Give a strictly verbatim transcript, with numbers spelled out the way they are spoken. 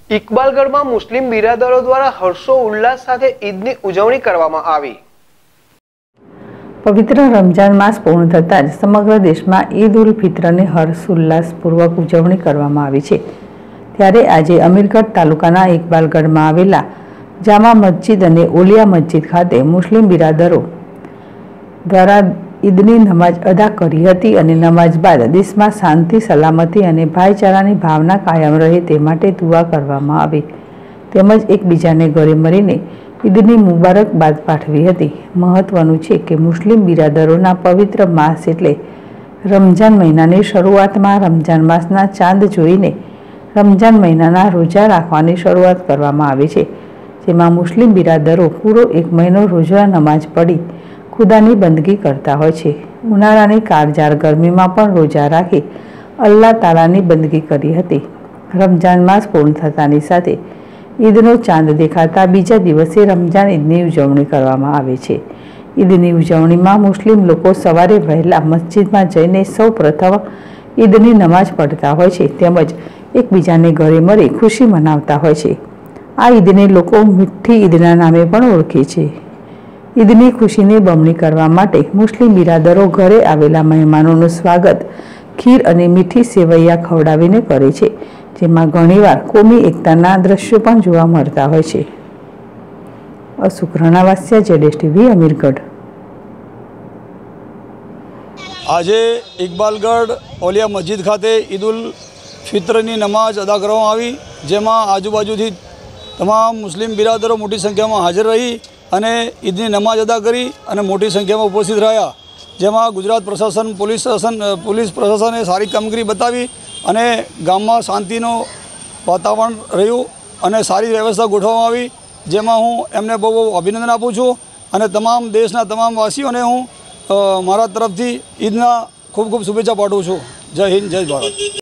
ઇકબાલગઢમાં મુસ્લિમ બિરાદરો દ્વારા હર્ષો ઉલ્લાસ સાથે ઈદની ઉજવણી કરવામાં આવી। પવિત્ર રમજાન માસ પૂર્ણ થતાં જ સમગ્ર દેશમાં ઈદ ઉલ ફિત્રની હર્ષોલ્લાસપૂર્વક ઉજવણી કરવામાં આવી છે। ત્યારે આજે અમીરગઢ તાલુકાના ઇકબાલગઢમાં આવેલા જામા મસ્જિદ અને ઓલિયા મસ્જિદ ખાતે મુસ્લિમ બિરાદરો દ્વારા ઈદની નમાજ અદા કરી હતી અને નમાજ બાદ દેશમાં શાંતિ, સલામતી અને ભાઈચારાની ભાવના કાયમ રહે તે માટે દુઆ કરવામાં આવી તેમજ એકબીજાને ગળે મળીને ઈદની મુબારકબાદ પાઠવી હતી। મહત્વનું છે કે મુસ્લિમ બિરાદરોના પવિત્ર માસ એટલે રમજાન મહિનાની શરૂઆતમાં રમજાન માસના ચાંદ જોઈને રમજાન મહિનાના રોજા રાખવાની શરૂઆત કરવામાં આવે છે, જેમાં મુસ્લિમ બિરાદરો પૂરો એક મહિનો રોજા નમાજ પઢી ખુદાની બંદગી કરતા હોય છે। ઉનાળાની કાળઝાળ ગરમીમાં પણ રોજા રાખી અલ્લાહ તાલાની બંદગી કરી હતી। રમજાન માસ પૂર્ણ થતાની સાથે ઈદનો ચાંદ દેખાતા બીજા દિવસે રમજાન ઈદની ઉજવણી કરવામાં આવે છે। ઈદની ઉજવણીમાં મુસ્લિમ લોકો સવારે વહેલા મસ્જિદમાં જઈને સૌ પ્રથમ ઈદની નમાજ પઢતા હોય છે તેમજ એકબીજાને ગળે મળી ખુશી મનાવતા હોય છે। આ ઈદને લોકો મીઠી ઈદના નામે પણ ઓળખે છે। ઈદની ખુશીને બમણી કરવા માટે મુસ્લિમ બિરાદરો ઘરે આવેલા મહેમાનોનું સ્વાગત ખીર અને મીઠી સેવૈયા ખવડાવીને કરે છે, જેમાં ઘણીવાર કોમી એકતાના દ્રશ્યો પણ જોવા મળતા હોય છે। અશુક રણાવાસિયા, જેડેશ ટીવી, અમીરગઢ। આજે ઇકબાલગઢ ઓલિયા મસ્જિદ ખાતે ઈદ ઉલ ફિત્રની નમાજ અદા કરવામાં આવી, જેમાં આજુબાજુથી તમામ મુસ્લિમ બિરાદરો મોટી સંખ્યામાં હાજર રહી અને ઈદની નમાજ અદા કરી અને મોટી સંખ્યામાં ઉપસ્થિત રહ્યા, જેમાં ગુજરાત પ્રશાસન, પોલીસ શાસન પોલીસ પ્રશાસને સારી કામગીરી બતાવી અને ગામમાં શાંતિનું વાતાવરણ રહ્યું અને સારી વ્યવસ્થા ગોઠવવામાં આવી, જેમાં હું એમને બહુ બહુ અભિનંદન આપું છું અને તમામ દેશના તમામ વાસીઓને હું મારા તરફથી ઈદના ખૂબ ખૂબ શુભેચ્છા પાઠવું છું। જય હિન્દ, જય ભારત।